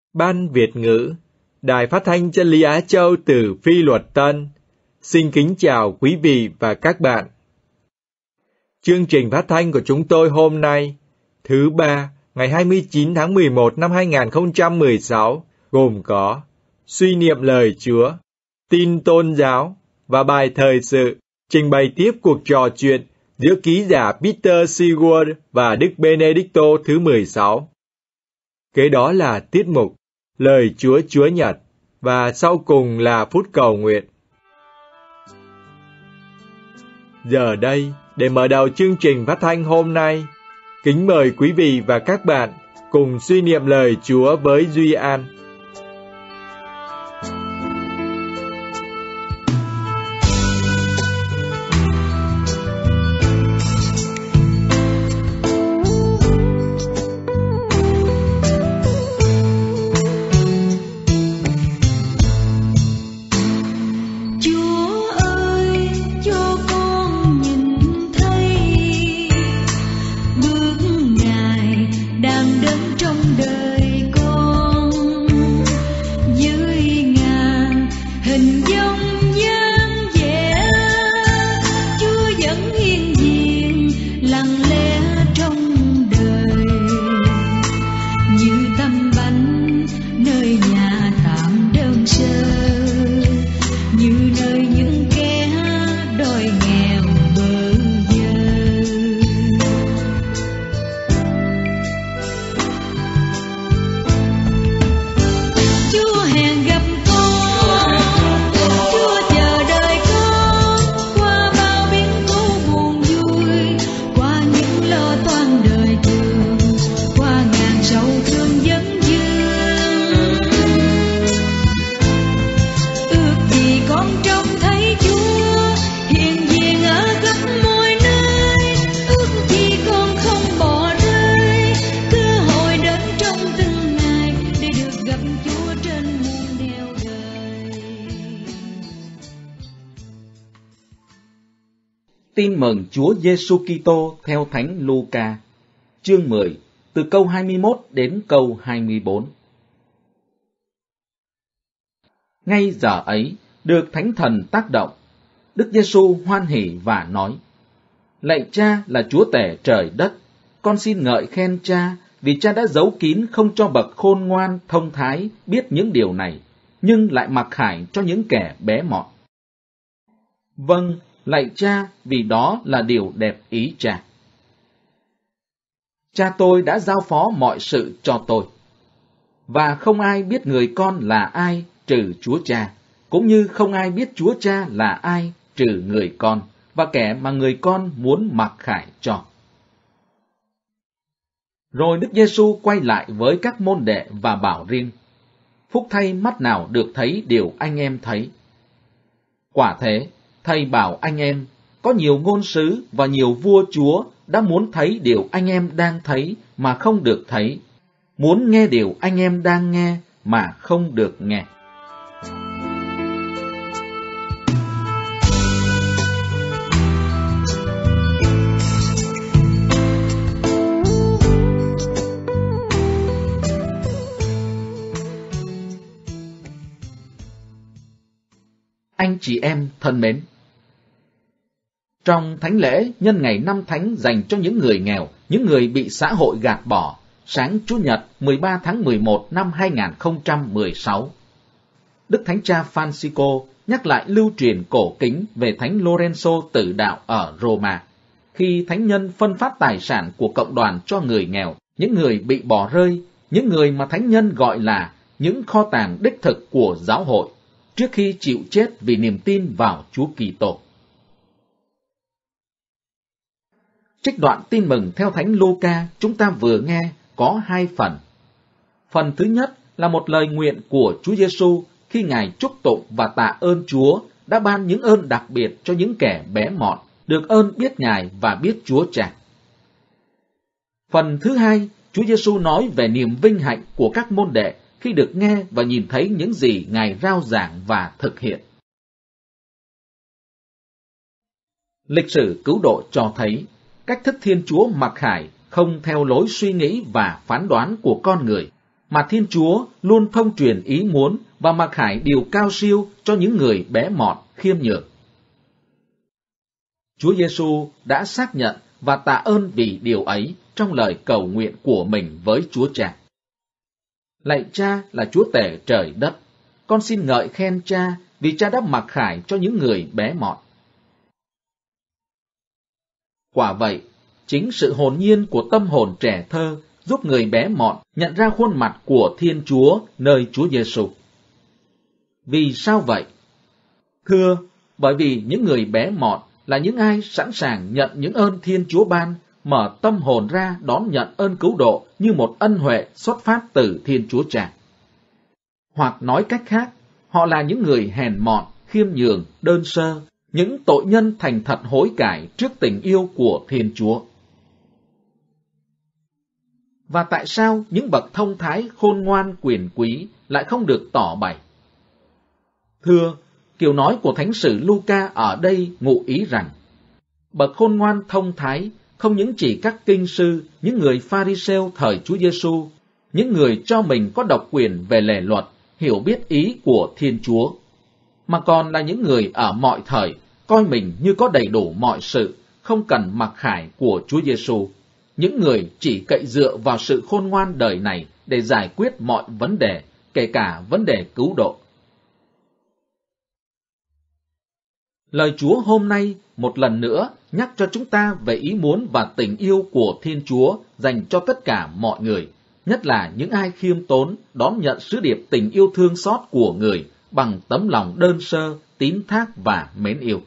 Ban Việt ngữ, Đài Phát thanh Chân lý Á Châu từ Phi Luật Tân, xin kính chào quý vị và các bạn. Chương trình phát thanh của chúng tôi hôm nay, thứ Ba, ngày 29 tháng 11 năm 2016, gồm có suy niệm lời Chúa, tin tôn giáo và bài thời sự, trình bày tiếp cuộc trò chuyện giữa ký giả Peter Sigurd và Đức Benedicto thứ 16. Kế đó là tiết mục Lời Chúa Chúa Nhật, và sau cùng là phút cầu nguyện. Giờ đây, để mở đầu chương trình phát thanh hôm nay, kính mời quý vị và các bạn cùng suy niệm lời Chúa với Duy An. Tin mừng Chúa Giêsu Kitô theo Thánh Luca, chương 10, từ câu 21 đến câu 24. Ngay giờ ấy, được Thánh Thần tác động, Đức Giêsu hoan hỉ và nói: Lạy Cha là Chúa tể trời đất, con xin ngợi khen Cha vì Cha đã giấu kín không cho bậc khôn ngoan thông thái biết những điều này, nhưng lại mặc khải cho những kẻ bé mọn. Vâng, lạy Cha, vì đó là điều đẹp ý Cha. Cha tôi đã giao phó mọi sự cho tôi, và không ai biết người con là ai trừ Chúa Cha, cũng như không ai biết Chúa Cha là ai trừ người con, và kẻ mà người con muốn mặc khải cho. Rồi Đức Giêsu quay lại với các môn đệ và bảo riêng: Phúc thay mắt nào được thấy điều anh em thấy. Quả thế, Thầy bảo anh em, có nhiều ngôn sứ và nhiều vua chúa đã muốn thấy điều anh em đang thấy mà không được thấy, muốn nghe điều anh em đang nghe mà không được nghe. Anh chị em thân mến, trong thánh lễ nhân ngày năm thánh dành cho những người nghèo, những người bị xã hội gạt bỏ, sáng Chủ nhật 13 tháng 11 năm 2016, Đức Thánh Cha Francisco nhắc lại lưu truyền cổ kính về Thánh Lorenzo Tử Đạo ở Roma, khi thánh nhân phân phát tài sản của cộng đoàn cho người nghèo, những người bị bỏ rơi, những người mà thánh nhân gọi là những kho tàng đích thực của giáo hội, trước khi chịu chết vì niềm tin vào Chúa Kitô. Trích đoạn tin mừng theo Thánh Luca chúng ta vừa nghe có hai phần. Phần thứ nhất là một lời nguyện của Chúa Giêsu khi Ngài chúc tụng và tạ ơn Chúa đã ban những ơn đặc biệt cho những kẻ bé mọn, được ơn biết Ngài và biết Chúa Cha. Phần thứ hai, Chúa Giêsu nói về niềm vinh hạnh của các môn đệ khi được nghe và nhìn thấy những gì Ngài rao giảng và thực hiện. Lịch sử cứu độ cho thấy cách thức Thiên Chúa mặc khải không theo lối suy nghĩ và phán đoán của con người, mà Thiên Chúa luôn thông truyền ý muốn và mặc khải điều cao siêu cho những người bé mọn, khiêm nhường. Chúa Giêsu đã xác nhận và tạ ơn vì điều ấy trong lời cầu nguyện của mình với Chúa Cha. Lạy Cha là Chúa tể trời đất, con xin ngợi khen Cha vì Cha đã mặc khải cho những người bé mọn. Quả vậy, chính sự hồn nhiên của tâm hồn trẻ thơ giúp người bé mọn nhận ra khuôn mặt của Thiên Chúa nơi Chúa Giêsu. Vì sao vậy? Thưa, bởi vì những người bé mọn là những ai sẵn sàng nhận những ơn Thiên Chúa ban, mở tâm hồn ra đón nhận ơn cứu độ như một ân huệ xuất phát từ Thiên Chúa Cha. Hoặc nói cách khác, họ là những người hèn mọn, khiêm nhường, đơn sơ, những tội nhân thành thật hối cải trước tình yêu của Thiên Chúa. Và tại sao những bậc thông thái khôn ngoan quyền quý lại không được tỏ bày? Thưa, kiểu nói của Thánh sử Luca ở đây ngụ ý rằng, bậc khôn ngoan thông thái không những chỉ các kinh sư, những người Pha-ri-sêu thời Chúa Giêsu, những người cho mình có độc quyền về lề luật, hiểu biết ý của Thiên Chúa, mà còn là những người ở mọi thời coi mình như có đầy đủ mọi sự, không cần mặc khải của Chúa Giêsu, những người chỉ cậy dựa vào sự khôn ngoan đời này để giải quyết mọi vấn đề, kể cả vấn đề cứu độ. Lời Chúa hôm nay một lần nữa nhắc cho chúng ta về ý muốn và tình yêu của Thiên Chúa dành cho tất cả mọi người, nhất là những ai khiêm tốn đón nhận sứ điệp tình yêu thương xót của người bằng tấm lòng đơn sơ, tín thác và mến yêu.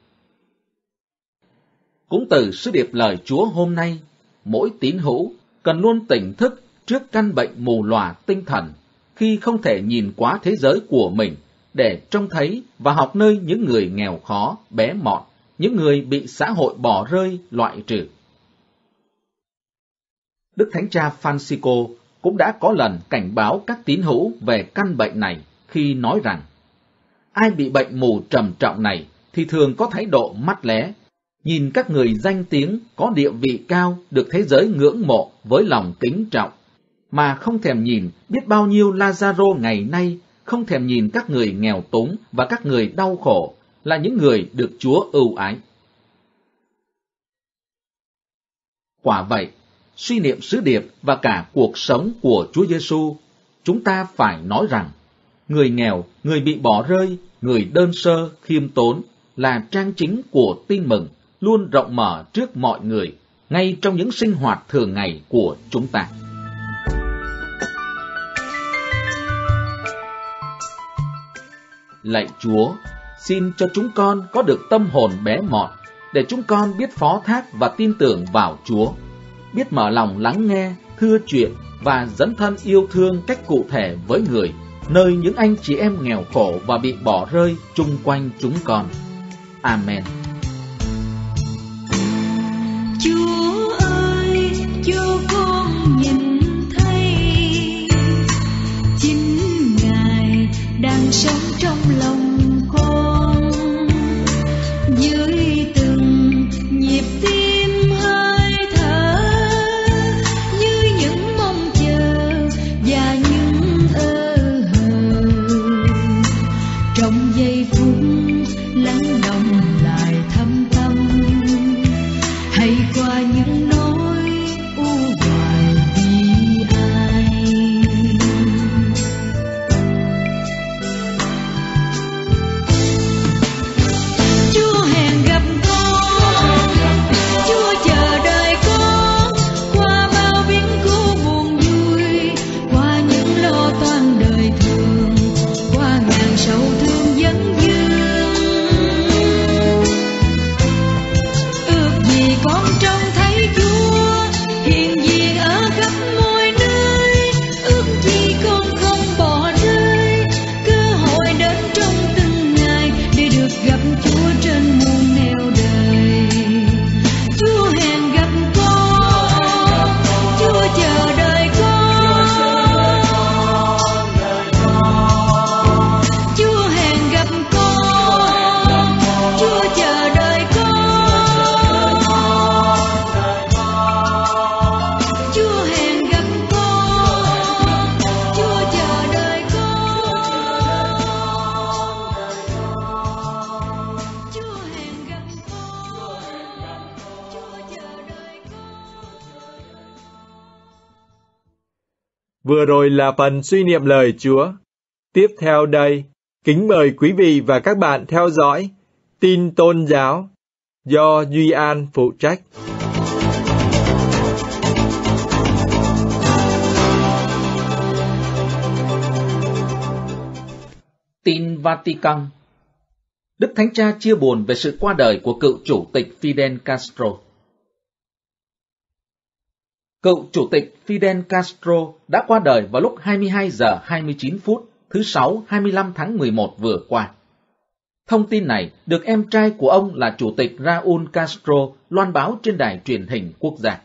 Cũng từ sứ điệp lời Chúa hôm nay, mỗi tín hữu cần luôn tỉnh thức trước căn bệnh mù lòa tinh thần khi không thể nhìn quá thế giới của mình để trông thấy và học nơi những người nghèo khó, bé mọn, những người bị xã hội bỏ rơi, loại trừ. Đức Thánh Cha Francisco cũng đã có lần cảnh báo các tín hữu về căn bệnh này khi nói rằng, ai bị bệnh mù trầm trọng này thì thường có thái độ mắt lé, nhìn các người danh tiếng có địa vị cao được thế giới ngưỡng mộ với lòng kính trọng, mà không thèm nhìn biết bao nhiêu Lazaro ngày nay, không thèm nhìn các người nghèo túng và các người đau khổ là những người được Chúa ưu ái. Quả vậy, suy niệm sứ điệp và cả cuộc sống của Chúa Giêsu, chúng ta phải nói rằng, người nghèo, người bị bỏ rơi, người đơn sơ, khiêm tốn là trang chính của tin mừng, luôn rộng mở trước mọi người, ngay trong những sinh hoạt thường ngày của chúng ta. Lạy Chúa, xin cho chúng con có được tâm hồn bé mọn, để chúng con biết phó thác và tin tưởng vào Chúa, biết mở lòng lắng nghe, thưa chuyện và dấn thân yêu thương cách cụ thể với người, nơi những anh chị em nghèo khổ và bị bỏ rơi chung quanh chúng con. Amen. Chúa ơi, cho con nhìn thấy chính Ngài đang sống trong lòng con, dưới từng nhịp tim hơi thở, như những mong chờ và những ơ hờ, trong giây phút lắng động lại thâm tâm, hay qua những nỗi u hoài bi ai. Chúa hẹn gặp con, Chúa chờ đợi con, qua bao biến cố buồn vui, qua những lo toan đời thường, qua ngàn sầu thương vấn vương. Vừa rồi là phần suy niệm lời Chúa. Tiếp theo đây, kính mời quý vị và các bạn theo dõi Tin Tôn Giáo do Duy An phụ trách. Tin Vatican. Đức Thánh Cha chia buồn về sự qua đời của cựu chủ tịch Fidel Castro. Cựu chủ tịch Fidel Castro đã qua đời vào lúc 22 giờ 29 phút thứ Sáu 25 tháng 11 vừa qua. Thông tin này được em trai của ông là chủ tịch Raúl Castro loan báo trên đài truyền hình quốc gia.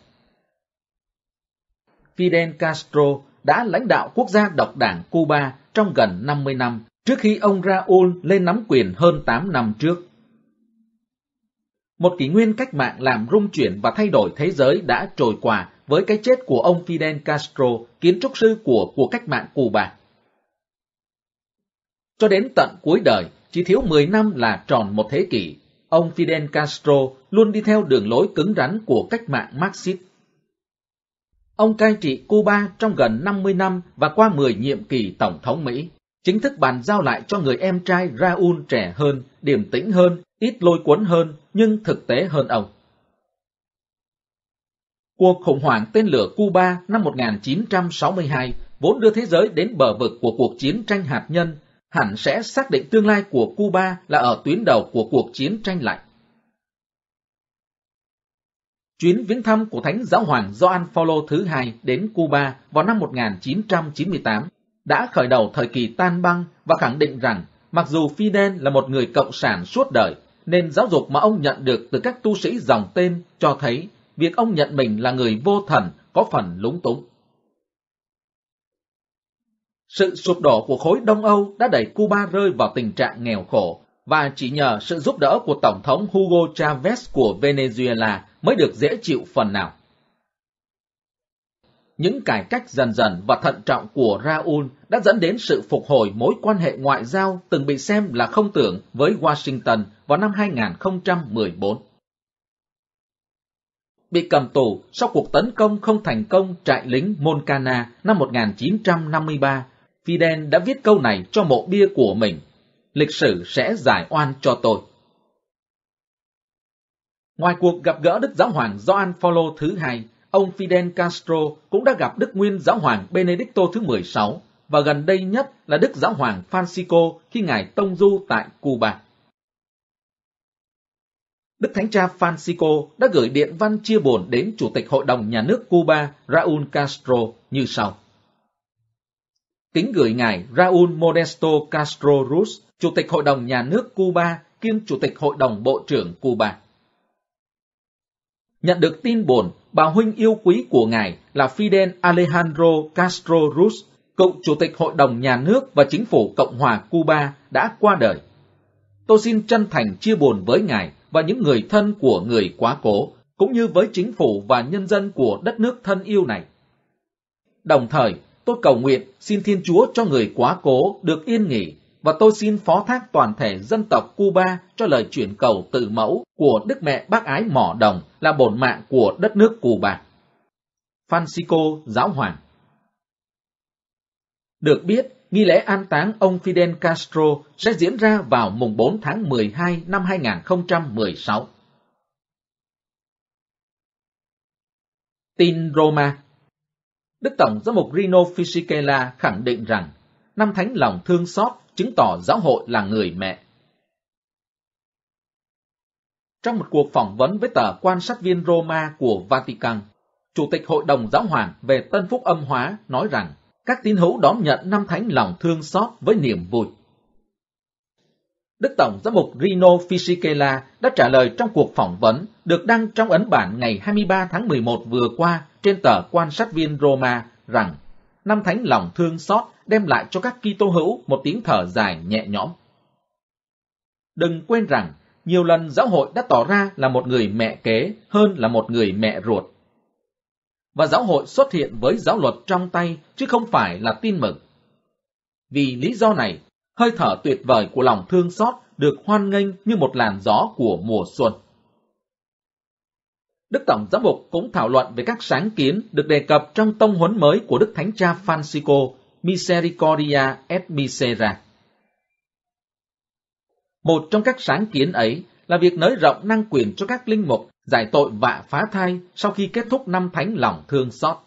Fidel Castro đã lãnh đạo quốc gia độc đảng Cuba trong gần 50 năm trước khi ông Raúl lên nắm quyền hơn 8 năm trước. Một kỷ nguyên cách mạng làm rung chuyển và thay đổi thế giới đã trôi qua với cái chết của ông Fidel Castro, kiến trúc sư của cuộc cách mạng Cuba. Cho đến tận cuối đời, chỉ thiếu 10 năm là tròn một thế kỷ, ông Fidel Castro luôn đi theo đường lối cứng rắn của cách mạng Marxist. Ông cai trị Cuba trong gần 50 năm và qua 10 nhiệm kỳ Tổng thống Mỹ, chính thức bàn giao lại cho người em trai Raúl trẻ hơn, điềm tĩnh hơn, ít lôi cuốn hơn, nhưng thực tế hơn ông. Cuộc khủng hoảng tên lửa Cuba năm 1962 vốn đưa thế giới đến bờ vực của cuộc chiến tranh hạt nhân, hẳn sẽ xác định tương lai của Cuba là ở tuyến đầu của cuộc chiến tranh lạnh. Chuyến viếng thăm của Thánh Giáo hoàng Gioan Phaolô thứ hai đến Cuba vào năm 1998 đã khởi đầu thời kỳ tan băng và khẳng định rằng mặc dù Fidel là một người cộng sản suốt đời, nên giáo dục mà ông nhận được từ các tu sĩ dòng tên cho thấy việc ông nhận mình là người vô thần có phần lúng túng. Sự sụp đổ của khối Đông Âu đã đẩy Cuba rơi vào tình trạng nghèo khổ, và chỉ nhờ sự giúp đỡ của Tổng thống Hugo Chavez của Venezuela mới được dễ chịu phần nào. Những cải cách dần dần và thận trọng của Raúl đã dẫn đến sự phục hồi mối quan hệ ngoại giao từng bị xem là không tưởng với Washington vào năm 2014. Bị cầm tù sau cuộc tấn công không thành công trại lính Moncana năm 1953, Fidel đã viết câu này cho mộ bia của mình: lịch sử sẽ giải oan cho tôi. Ngoài cuộc gặp gỡ Đức Giáo hoàng Gioan Phaolô thứ hai, ông Fidel Castro cũng đã gặp Đức Nguyên Giáo hoàng Benedicto thứ 16 và gần đây nhất là Đức Giáo hoàng Francisco khi ngài tông du tại Cuba. Đức Thánh Cha Francisco đã gửi điện văn chia buồn đến Chủ tịch Hội đồng Nhà nước Cuba Raúl Castro như sau. Kính gửi ngài Raúl Modesto Castro Ruz, Chủ tịch Hội đồng Nhà nước Cuba kiêm Chủ tịch Hội đồng Bộ trưởng Cuba. Nhận được tin buồn, bà huynh yêu quý của ngài là Fidel Alejandro Castro Ruz, cựu Chủ tịch Hội đồng Nhà nước và Chính phủ Cộng hòa Cuba đã qua đời. Tôi xin chân thành chia buồn với ngài và những người thân của người quá cố, cũng như với chính phủ và nhân dân của đất nước thân yêu này. Đồng thời, tôi cầu nguyện xin Thiên Chúa cho người quá cố được yên nghỉ, và tôi xin phó thác toàn thể dân tộc Cuba cho lời chuyển cầu từ mẫu của Đức Mẹ Bác Ái Mỏ Đồng là bổn mạng của đất nước Cuba. Francisco Giáo hoàng. Được biết, nghi lễ an táng ông Fidel Castro sẽ diễn ra vào mùng 4 tháng 12 năm 2016. Tin Roma. Đức Tổng giám mục Rino Fisichella khẳng định rằng năm thánh lòng thương xót chứng tỏ giáo hội là người mẹ. Trong một cuộc phỏng vấn với tờ Quan sát viên Roma của Vatican, Chủ tịch Hội đồng Giáo hoàng về Tân Phúc Âm hóa nói rằng các tín hữu đón nhận năm thánh lòng thương xót với niềm vui. Đức Tổng giám mục Rino Fisichella đã trả lời trong cuộc phỏng vấn được đăng trong ấn bản ngày 23 tháng 11 vừa qua trên tờ Quan sát viên Roma rằng năm thánh lòng thương xót đem lại cho các Kitô hữu một tiếng thở dài nhẹ nhõm. Đừng quên rằng nhiều lần giáo hội đã tỏ ra là một người mẹ kế hơn là một người mẹ ruột. Và giáo hội xuất hiện với giáo luật trong tay chứ không phải là tin mừng. Vì lý do này, hơi thở tuyệt vời của lòng thương xót được hoan nghênh như một làn gió của mùa xuân. Đức Tổng Giám mục cũng thảo luận về các sáng kiến được đề cập trong tông huấn mới của Đức Thánh Cha Francisco, Misericordia et Misera. Một trong các sáng kiến ấy là việc nới rộng năng quyền cho các linh mục giải tội vạ phá thai sau khi kết thúc năm thánh lòng thương xót.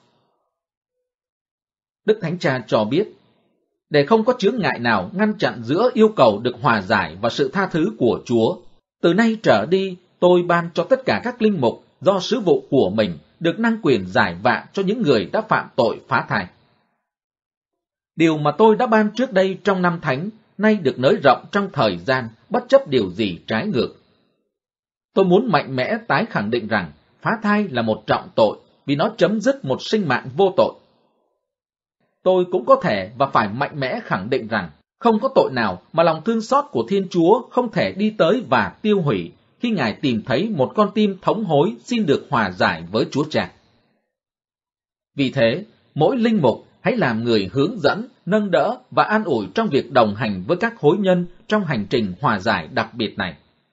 Đức Thánh Cha cho biết, để không có chướng ngại nào ngăn chặn giữa yêu cầu được hòa giải và sự tha thứ của Chúa, từ nay trở đi tôi ban cho tất cả các linh mục do sứ vụ của mình được năng quyền giải vạ cho những người đã phạm tội phá thai. Điều mà tôi đã ban trước đây trong năm thánh, nay được nới rộng trong thời gian, bất chấp điều gì trái ngược. Tôi muốn mạnh mẽ tái khẳng định rằng phá thai là một trọng tội vì nó chấm dứt một sinh mạng vô tội. Tôi cũng có thể và phải mạnh mẽ khẳng định rằng không có tội nào mà lòng thương xót của Thiên Chúa không thể đi tới và tiêu hủy khi Ngài tìm thấy một con tim thống hối xin được hòa giải với Chúa Cha. Vì thế, mỗi linh mục hãy làm người hướng dẫn, nâng đỡ và an ủi trong việc đồng hành với các hối nhân trong hành trình hòa giải đặc biệt này.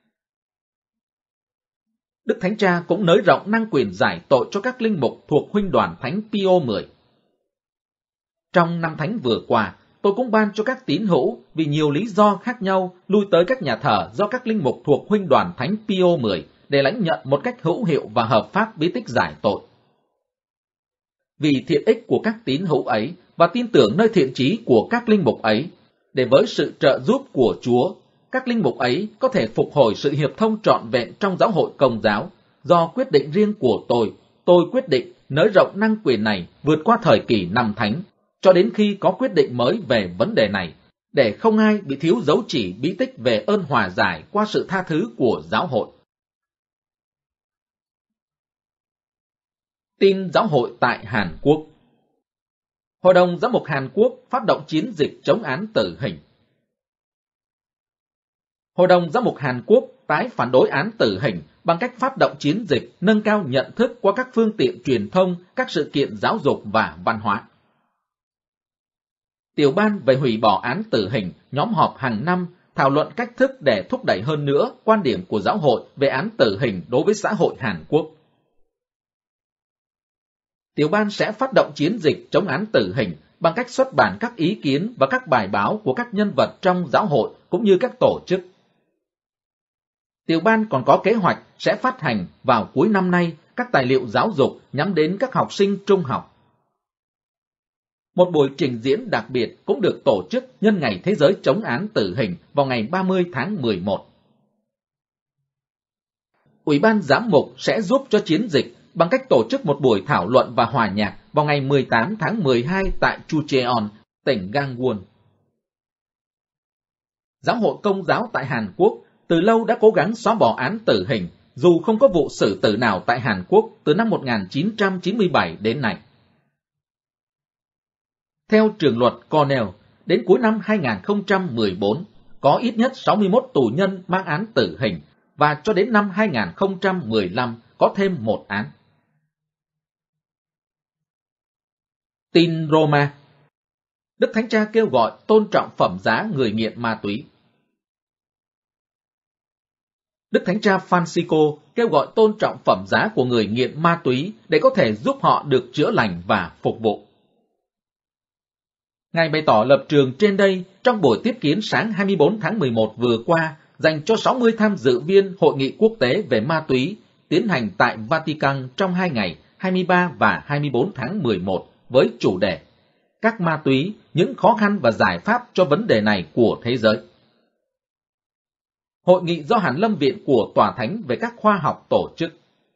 Đức Thánh Cha cũng nới rộng năng quyền giải tội cho các linh mục thuộc huynh đoàn Thánh Pio X. Trong năm thánh vừa qua, tôi cũng ban cho các tín hữu vì nhiều lý do khác nhau lui tới các nhà thờ do các linh mục thuộc huynh đoàn Thánh Pio X để lãnh nhận một cách hữu hiệu và hợp pháp bí tích giải tội. Vì thiện ích của các tín hữu ấy và tin tưởng nơi thiện chí của các linh mục ấy, để với sự trợ giúp của Chúa, các linh mục ấy có thể phục hồi sự hiệp thông trọn vẹn trong giáo hội Công giáo, do quyết định riêng của tôi quyết định nới rộng năng quyền này vượt qua thời kỳ năm thánh, cho đến khi có quyết định mới về vấn đề này, để không ai bị thiếu dấu chỉ bí tích về ơn hòa giải qua sự tha thứ của giáo hội. Tin giáo hội tại Hàn Quốc. Hội đồng Giám mục Hàn Quốc phát động chiến dịch chống án tử hình. Hội đồng Giám mục Hàn Quốc tái phản đối án tử hình bằng cách phát động chiến dịch nâng cao nhận thức qua các phương tiện truyền thông, các sự kiện giáo dục và văn hóa. Tiểu ban về hủy bỏ án tử hình nhóm họp hàng năm thảo luận cách thức để thúc đẩy hơn nữa quan điểm của giáo hội về án tử hình đối với xã hội Hàn Quốc. Tiểu ban sẽ phát động chiến dịch chống án tử hình bằng cách xuất bản các ý kiến và các bài báo của các nhân vật trong giáo hội cũng như các tổ chức. Tiểu ban còn có kế hoạch sẽ phát hành vào cuối năm nay các tài liệu giáo dục nhắm đến các học sinh trung học. Một buổi trình diễn đặc biệt cũng được tổ chức nhân ngày Thế giới chống án tử hình vào ngày 30 tháng 11. Ủy ban giám mục sẽ giúp cho chiến dịch bằng cách tổ chức một buổi thảo luận và hòa nhạc vào ngày 18 tháng 12 tại Chucheon, tỉnh Gangwon. Giáo hội Công giáo tại Hàn Quốc từ lâu đã cố gắng xóa bỏ án tử hình, dù không có vụ xử tử nào tại Hàn Quốc từ năm 1997 đến nay. Theo trường luật Cornell, đến cuối năm 2014, có ít nhất 61 tù nhân mang án tử hình, và cho đến năm 2015 có thêm một án. Tin Roma. Đức Thánh Cha kêu gọi tôn trọng phẩm giá người nghiện ma túy. Đức Thánh Cha Francisco kêu gọi tôn trọng phẩm giá của người nghiện ma túy để có thể giúp họ được chữa lành và phục vụ. Ngài bày tỏ lập trường trên đây trong buổi tiếp kiến sáng 24 tháng 11 vừa qua dành cho 60 tham dự viên Hội nghị quốc tế về ma túy tiến hành tại Vatican trong 2 ngày 23 và 24 tháng 11 với chủ đề Các ma túy, những khó khăn và giải pháp cho vấn đề này của thế giới. Hội nghị do Hàn Lâm Viện của Tòa Thánh về các khoa học tổ chức.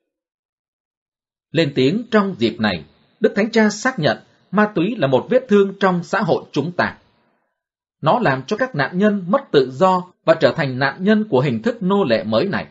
Lên tiếng trong dịp này, Đức Thánh Cha xác nhận ma túy là một vết thương trong xã hội chúng ta. Nó làm cho các nạn nhân mất tự do và trở thành nạn nhân của hình thức nô lệ mới này.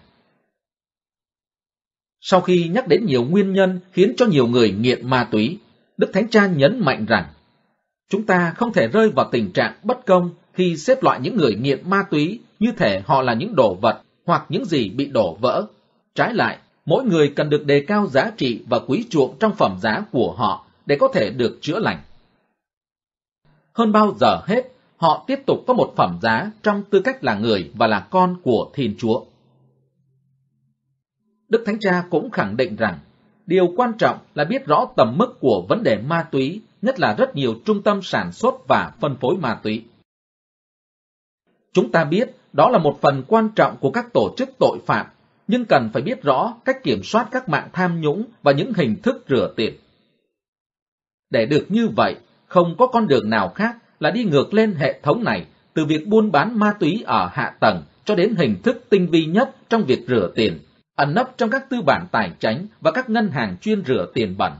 Sau khi nhắc đến nhiều nguyên nhân khiến cho nhiều người nghiện ma túy, Đức Thánh Cha nhấn mạnh rằng chúng ta không thể rơi vào tình trạng bất công khi xếp loại những người nghiện ma túy như thể họ là những đồ vật hoặc những gì bị đổ vỡ. Trái lại, mỗi người cần được đề cao giá trị và quý chuộng trong phẩm giá của họ để có thể được chữa lành. Hơn bao giờ hết, họ tiếp tục có một phẩm giá trong tư cách là người và là con của Thiên Chúa. Đức Thánh Cha cũng khẳng định rằng, điều quan trọng là biết rõ tầm mức của vấn đề ma túy, nhất là rất nhiều trung tâm sản xuất và phân phối ma túy. Chúng ta biết đó là một phần quan trọng của các tổ chức tội phạm, nhưng cần phải biết rõ cách kiểm soát các mạng tham nhũng và những hình thức rửa tiền. Để được như vậy, không có con đường nào khác là đi ngược lên hệ thống này, từ việc buôn bán ma túy ở hạ tầng cho đến hình thức tinh vi nhất trong việc rửa tiền, ẩn nấp trong các tư bản tài chánh và các ngân hàng chuyên rửa tiền bẩn.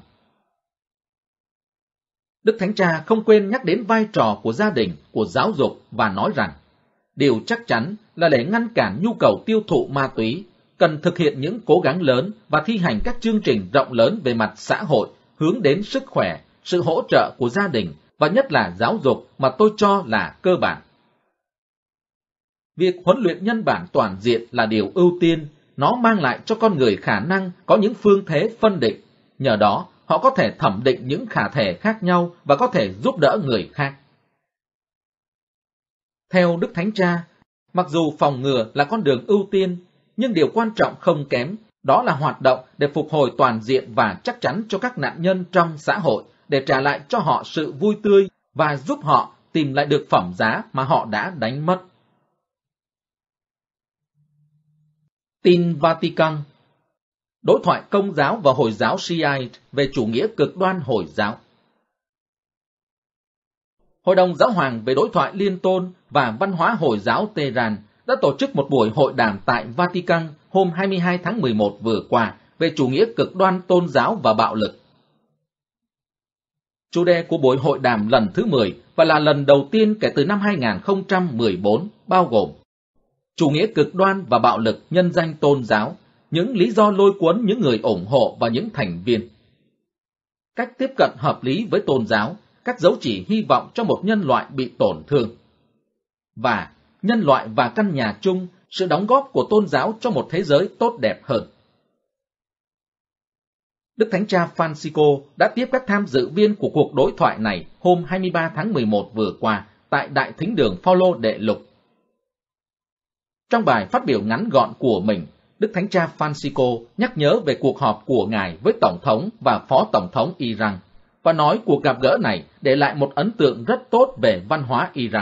Đức Thánh Cha không quên nhắc đến vai trò của gia đình, của giáo dục và nói rằng, điều chắc chắn là để ngăn cản nhu cầu tiêu thụ ma túy, cần thực hiện những cố gắng lớn và thi hành các chương trình rộng lớn về mặt xã hội hướng đến sức khỏe, sự hỗ trợ của gia đình và nhất là giáo dục mà tôi cho là cơ bản. Việc huấn luyện nhân bản toàn diện là điều ưu tiên, nó mang lại cho con người khả năng có những phương thế phân định, nhờ đó họ có thể thẩm định những khả thể khác nhau và có thể giúp đỡ người khác. Theo Đức Thánh Cha, mặc dù phòng ngừa là con đường ưu tiên, nhưng điều quan trọng không kém, đó là hoạt động để phục hồi toàn diện và chắc chắn cho các nạn nhân trong xã hội, để trả lại cho họ sự vui tươi và giúp họ tìm lại được phẩm giá mà họ đã đánh mất. Tin Vatican. Đối thoại Công giáo và Hồi giáo Shiite về chủ nghĩa cực đoan Hồi giáo. Hội đồng Giáo hoàng về đối thoại liên tôn và văn hóa Hồi giáo Tehran đã tổ chức một buổi hội đàm tại Vatican hôm 22 tháng 11 vừa qua về chủ nghĩa cực đoan tôn giáo và bạo lực. Chủ đề của buổi hội đàm lần thứ 10 và là lần đầu tiên kể từ năm 2014 bao gồm chủ nghĩa cực đoan và bạo lực nhân danh tôn giáo, những lý do lôi cuốn những người ủng hộ và những thành viên, cách tiếp cận hợp lý với tôn giáo, các dấu chỉ hy vọng cho một nhân loại bị tổn thương, và nhân loại và căn nhà chung, sự đóng góp của tôn giáo cho một thế giới tốt đẹp hơn. Đức Thánh Cha Francisco đã tiếp các tham dự viên của cuộc đối thoại này hôm 23 tháng 11 vừa qua tại Đại Thính đường Phaolô Đệ Lục. Trong bài phát biểu ngắn gọn của mình, Đức Thánh Cha Francisco nhắc nhớ về cuộc họp của Ngài với Tổng thống và Phó Tổng thống Iran, và nói cuộc gặp gỡ này để lại một ấn tượng rất tốt về văn hóa Iran.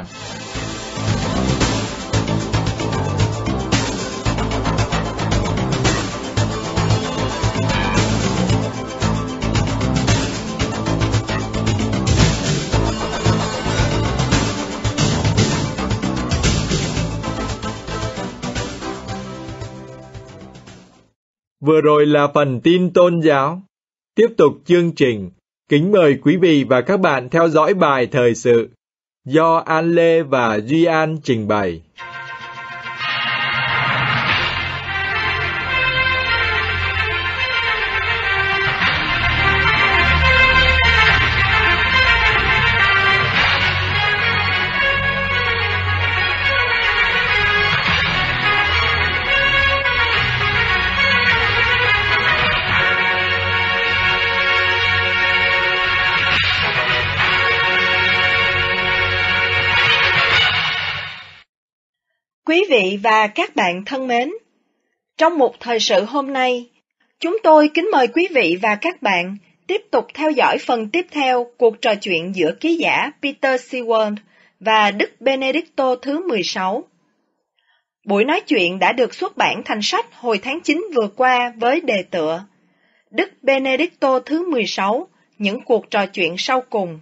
Vừa rồi là phần tin tôn giáo. Tiếp tục chương trình, kính mời quý vị và các bạn theo dõi bài thời sự do An Lê và Duy An trình bày. Quý vị và các bạn thân mến, trong một thời sự hôm nay, chúng tôi kính mời quý vị và các bạn tiếp tục theo dõi phần tiếp theo cuộc trò chuyện giữa ký giả Peter Seward và Đức Benedicto thứ 16. Buổi nói chuyện đã được xuất bản thành sách hồi tháng 9 vừa qua với đề tựa Đức Benedicto thứ 16, những cuộc trò chuyện sau cùng.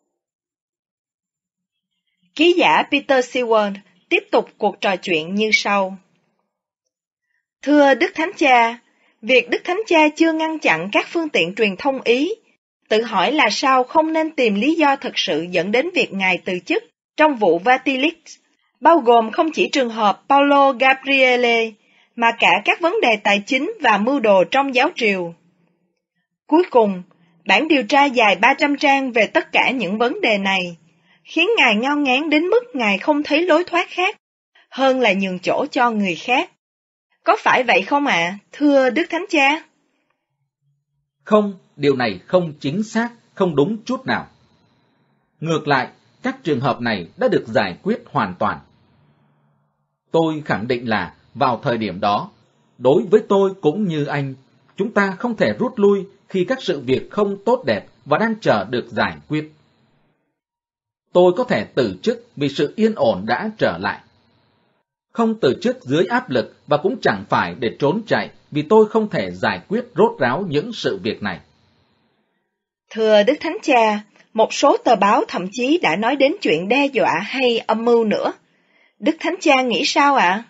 Ký giả Peter Seward tiếp tục cuộc trò chuyện như sau. Thưa Đức Thánh Cha, việc Đức Thánh Cha chưa ngăn chặn các phương tiện truyền thông Ý, tự hỏi là sao không nên tìm lý do thực sự dẫn đến việc Ngài từ chức trong vụ Vatileaks, bao gồm không chỉ trường hợp Paolo Gabriele, mà cả các vấn đề tài chính và mưu đồ trong giáo triều. Cuối cùng, bản điều tra dài 300 trang về tất cả những vấn đề này, khiến Ngài ngao ngán đến mức Ngài không thấy lối thoát khác, hơn là nhường chỗ cho người khác. Có phải vậy không ạ, thưa Đức Thánh Cha? Không, điều này không chính xác, không đúng chút nào. Ngược lại, các trường hợp này đã được giải quyết hoàn toàn. Tôi khẳng định là, vào thời điểm đó, Đối với tôi cũng như anh, chúng ta không thể rút lui khi các sự việc không tốt đẹp và đang chờ được giải quyết. Tôi có thể từ chức vì sự yên ổn đã trở lại. Không từ chức dưới áp lực và cũng chẳng phải để trốn chạy vì tôi không thể giải quyết rốt ráo những sự việc này. Thưa Đức Thánh Cha, một số tờ báo thậm chí đã nói đến chuyện đe dọa hay âm mưu nữa. Đức Thánh Cha nghĩ sao ạ?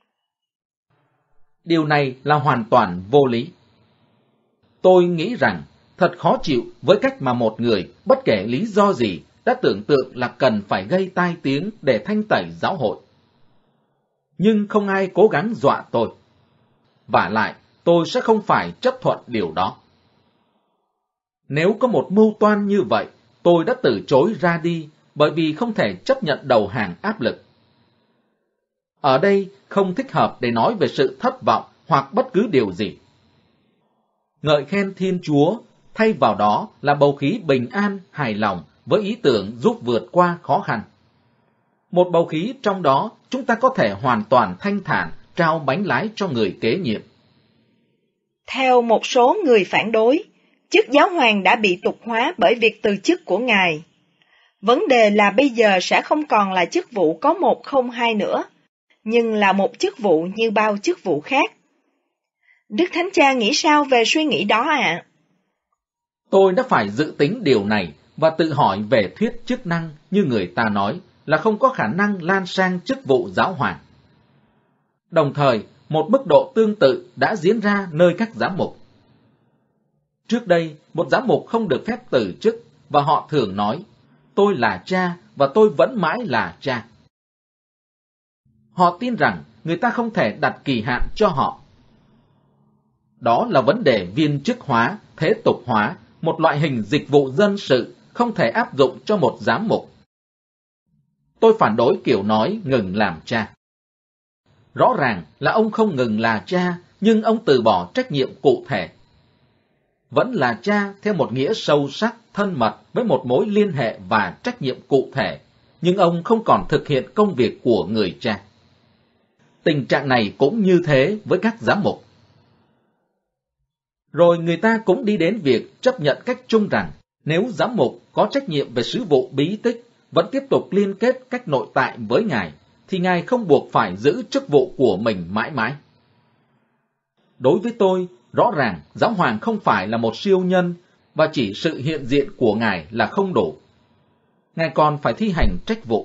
Điều này là hoàn toàn vô lý. Tôi nghĩ rằng thật khó chịu với cách mà một người, bất kể lý do gì, đã tưởng tượng là cần phải gây tai tiếng để thanh tẩy giáo hội. Nhưng không ai cố gắng dọa tôi. Vả lại, tôi sẽ không phải chấp thuận điều đó. Nếu có một mưu toan như vậy, tôi đã từ chối ra đi bởi vì không thể chấp nhận đầu hàng áp lực. Ở đây không thích hợp để nói về sự thất vọng hoặc bất cứ điều gì. Ngợi khen Thiên Chúa, thay vào đó là bầu khí bình an, hài lòng với ý tưởng giúp vượt qua khó khăn. Một bầu khí trong đó chúng ta có thể hoàn toàn thanh thản trao bánh lái cho người kế nhiệm. Theo một số người phản đối, chức giáo hoàng đã bị tục hóa bởi việc từ chức của Ngài. Vấn đề là bây giờ sẽ không còn là chức vụ có 102 nữa, nhưng là một chức vụ như bao chức vụ khác. Đức Thánh Cha nghĩ sao về suy nghĩ đó ạ? Tôi đã phải dự tính điều này và tự hỏi về thuyết chức năng như người ta nói là không có khả năng lan sang chức vụ giáo hoàng. Đồng thời, một mức độ tương tự đã diễn ra nơi các giám mục. Trước đây, một giám mục không được phép từ chức và họ thường nói, tôi là cha và tôi vẫn mãi là cha. Họ tin rằng người ta không thể đặt kỳ hạn cho họ. Đó là vấn đề viên chức hóa, thế tục hóa, một loại hình dịch vụ dân sự không thể áp dụng cho một giám mục. Tôi phản đối kiểu nói ngừng làm cha. Rõ ràng là ông không ngừng là cha, nhưng ông từ bỏ trách nhiệm cụ thể. Vẫn là cha theo một nghĩa sâu sắc, thân mật với một mối liên hệ và trách nhiệm cụ thể, nhưng ông không còn thực hiện công việc của người cha. Tình trạng này cũng như thế với các giám mục. Rồi người ta cũng đi đến việc chấp nhận cách chung rằng nếu giám mục có trách nhiệm về sứ vụ bí tích vẫn tiếp tục liên kết cách nội tại với Ngài, thì Ngài không buộc phải giữ chức vụ của mình mãi mãi. Đối với tôi, rõ ràng giáo hoàng không phải là một siêu nhân và chỉ sự hiện diện của Ngài là không đủ. Ngài còn phải thi hành trách vụ.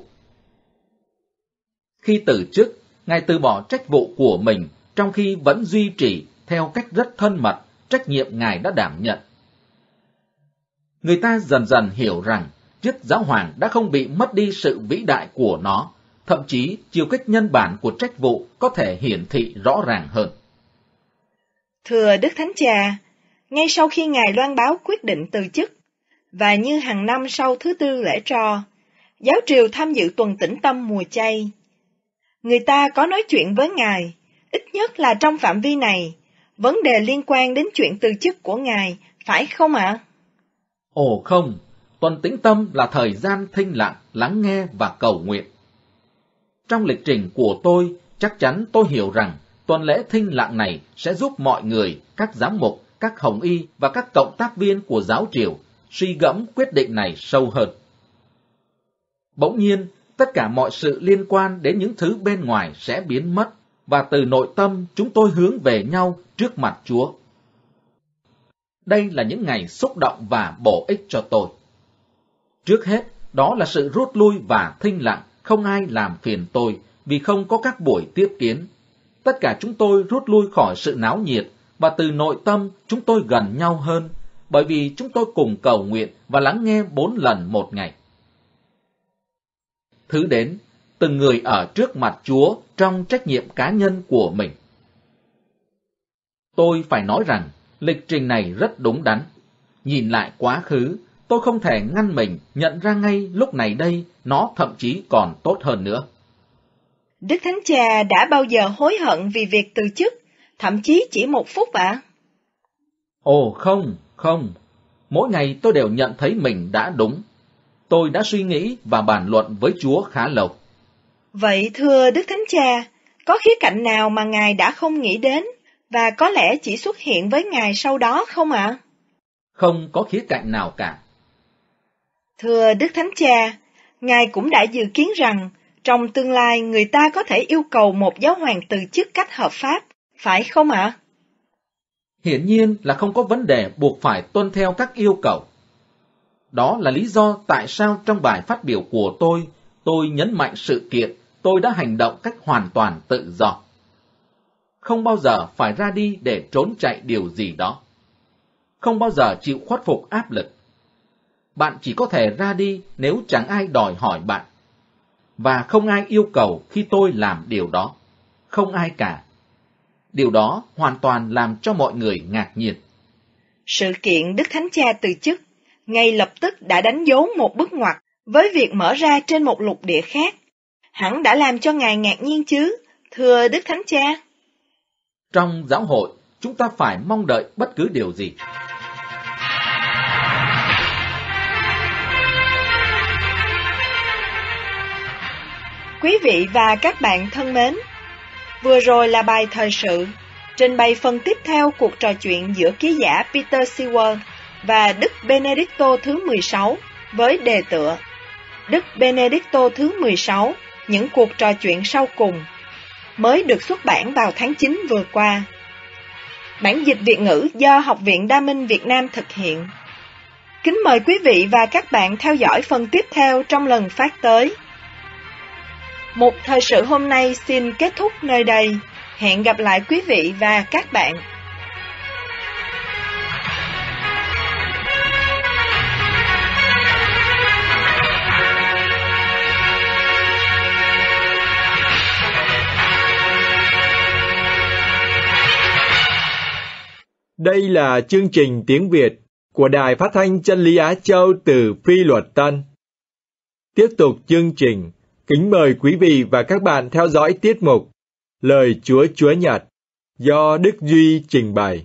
Khi từ chức, Ngài từ bỏ trách vụ của mình trong khi vẫn duy trì theo cách rất thân mật trách nhiệm Ngài đã đảm nhận. Người ta dần dần hiểu rằng chức giáo hoàng đã không bị mất đi sự vĩ đại của nó, thậm chí chiều cách nhân bản của trách vụ có thể hiển thị rõ ràng hơn. Thưa Đức Thánh Cha, ngay sau khi Ngài loan báo quyết định từ chức, và như hàng năm sau thứ tư lễ tro, giáo triều tham dự tuần tĩnh tâm mùa chay. Người ta có nói chuyện với Ngài, ít nhất là trong phạm vi này, vấn đề liên quan đến chuyện từ chức của Ngài, phải không ạ? Ồ không, tuần tĩnh tâm là thời gian thinh lặng, lắng nghe và cầu nguyện. Trong lịch trình của tôi, chắc chắn tôi hiểu rằng tuần lễ thinh lặng này sẽ giúp mọi người, các giám mục, các hồng y và các cộng tác viên của giáo triều suy gẫm quyết định này sâu hơn. Bỗng nhiên, tất cả mọi sự liên quan đến những thứ bên ngoài sẽ biến mất, và từ nội tâm chúng tôi hướng về nhau trước mặt Chúa. Đây là những ngày xúc động và bổ ích cho tôi. Trước hết, đó là sự rút lui và thinh lặng, không ai làm phiền tôi vì không có các buổi tiếp kiến. Tất cả chúng tôi rút lui khỏi sự náo nhiệt, và từ nội tâm chúng tôi gần nhau hơn, bởi vì chúng tôi cùng cầu nguyện và lắng nghe 4 lần một ngày. Thứ đến, từng người ở trước mặt Chúa trong trách nhiệm cá nhân của mình. Tôi phải nói rằng, lịch trình này rất đúng đắn. Nhìn lại quá khứ, tôi không thể ngăn mình nhận ra ngay lúc này đây nó thậm chí còn tốt hơn nữa. Đức Thánh Cha đã bao giờ hối hận vì việc từ chức, thậm chí chỉ 1 phút ạ? Ồ không. Mỗi ngày tôi đều nhận thấy mình đã đúng. Tôi đã suy nghĩ và bàn luận với Chúa khá lâu. Vậy thưa Đức Thánh Cha, có khía cạnh nào mà Ngài đã không nghĩ đến, và có lẽ chỉ xuất hiện với Ngài sau đó không ạ? Không có khía cạnh nào cả. Thưa Đức Thánh Cha, Ngài cũng đã dự kiến rằng trong tương lai người ta có thể yêu cầu một giáo hoàng từ chức cách hợp pháp, phải không ạ? Hiển nhiên là không có vấn đề buộc phải tuân theo các yêu cầu. Đó là lý do tại sao trong bài phát biểu của tôi nhấn mạnh sự kiện tôi đã hành động cách hoàn toàn tự do. Không bao giờ phải ra đi để trốn chạy điều gì đó. Không bao giờ chịu khuất phục áp lực. Bạn chỉ có thể ra đi nếu chẳng ai đòi hỏi bạn. Và không ai yêu cầu khi tôi làm điều đó. Không ai cả. Điều đó hoàn toàn làm cho mọi người ngạc nhiên. Sự kiện Đức Thánh Cha từ chức ngay lập tức đã đánh dấu một bước ngoặt với việc mở ra trên một lục địa khác. Hẳn đã làm cho Ngài ngạc nhiên chứ, thưa Đức Thánh Cha. Trong giáo hội, chúng ta phải mong đợi bất cứ điều gì. Quý vị và các bạn thân mến, vừa rồi là bài thời sự, trình bày phần tiếp theo cuộc trò chuyện giữa ký giả Peter Seward và Đức Benedicto thứ 16 với đề tựa Đức Benedicto thứ 16, những cuộc trò chuyện sau cùng, mới được xuất bản vào tháng 9 vừa qua. Bản dịch Việt ngữ do Học viện Đa Minh Việt Nam thực hiện. Kính mời quý vị và các bạn theo dõi phần tiếp theo trong lần phát tới. Một thời sự hôm nay xin kết thúc nơi đây. Hẹn gặp lại quý vị và các bạn. Đây là chương trình tiếng Việt của Đài Phát thanh Chân lý Á Châu từ Phi Luật Tân. Tiếp tục chương trình, kính mời quý vị và các bạn theo dõi tiết mục Lời Chúa Chúa Nhật do Đức Duy trình bày.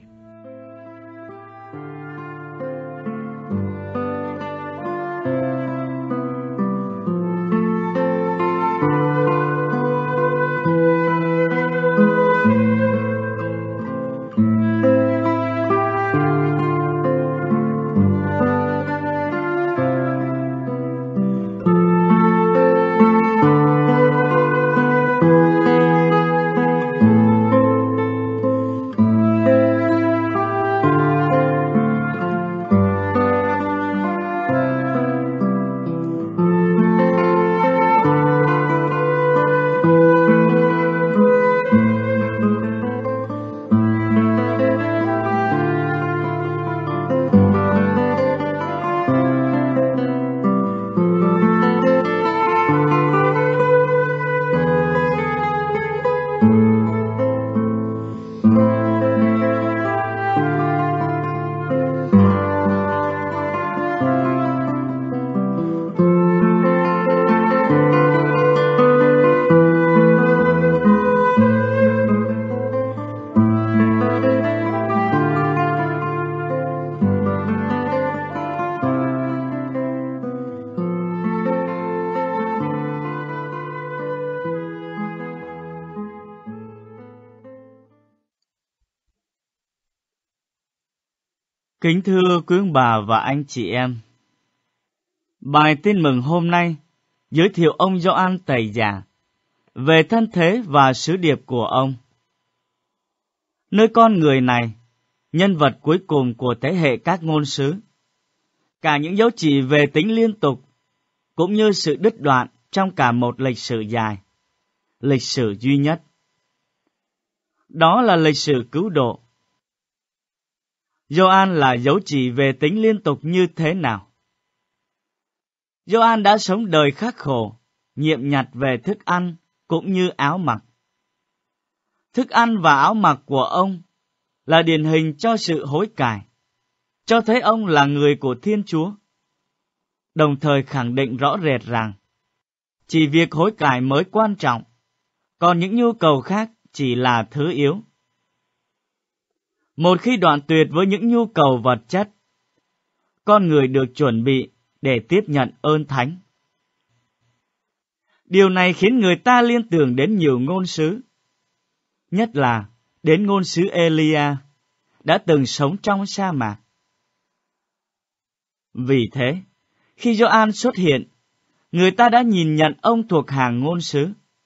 Kính thưa quý ông bà và anh chị em, bài tin mừng hôm nay giới thiệu ông Gioan Tẩy Giả về thân thế và sứ điệp của ông. Nơi con người này, nhân vật cuối cùng của thế hệ các ngôn sứ, cả những dấu chỉ về tính liên tục cũng như sự đứt đoạn trong cả một lịch sử dài, lịch sử duy nhất. Đó là lịch sử cứu độ. Gioan là dấu chỉ về tính liên tục như thế nào? Gioan đã sống đời khắc khổ, nhiệm nhặt về thức ăn cũng như áo mặc. Thức ăn và áo mặc của ông là điển hình cho sự hối cải, cho thấy ông là người của Thiên Chúa, đồng thời khẳng định rõ rệt rằng chỉ việc hối cải mới quan trọng, còn những nhu cầu khác chỉ là thứ yếu. Một khi đoạn tuyệt với những nhu cầu vật chất, con người được chuẩn bị để tiếp nhận ơn thánh. Điều này khiến người ta liên tưởng đến nhiều ngôn sứ, nhất là đến ngôn sứ Elia, đã từng sống trong sa mạc. Vì thế, khi Gioan xuất hiện, người ta đã nhìn nhận ông thuộc hàng ngôn sứ.